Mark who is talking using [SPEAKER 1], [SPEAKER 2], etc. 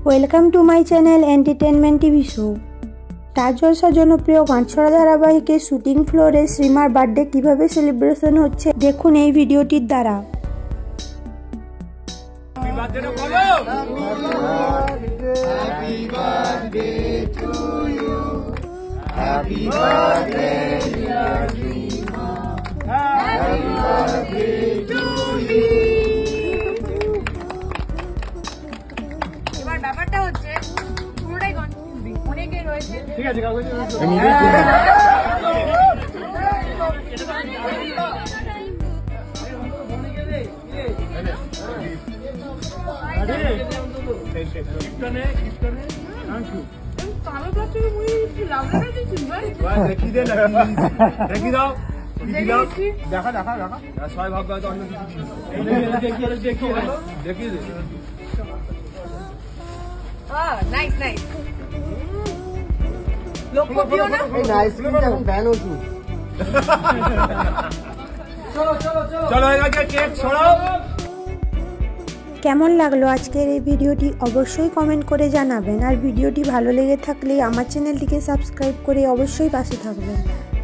[SPEAKER 1] Welcome to my channel entertainment TV show. Star জলসার জনপ্রিয় গাছড়া ধারাবাহিকের শুটিং ফ্লোরে শ্রীমার বার্থডে কিভাবে সেলিব্রেশন হচ্ছে দেখুন এই ভিডিওটির দ্বারা।
[SPEAKER 2] ব্যাপারটা হচ্ছে পুরোটাই কনফিউজিং, অনেকে রয়েছে। ঠিক আছে কালো প্লাস্টিকের মুড়ি লাভ লাগাই দিচ্ছিস ভাই? দেখি দে না, দেখি দাও, দেখা দেখা দেখা ছয় ভাগ অন্য কিছু দেখি দে। নাইস নাইস লোকপ্রিয় না এই নাইস ক্রিমটা এখন ব্যান হচ্ছে। চলো চলো চলো চলো এদিকে কেক ছড়াও।
[SPEAKER 1] কেমন লাগলো আজকের এই ভিডিওটি অবশ্যই কমেন্ট করে জানাবেন, আর ভিডিওটি ভালো লেগে থাকলে আমার চ্যানেলটিকে সাবস্ক্রাইব করে অবশ্যই পাশে থাকবেন।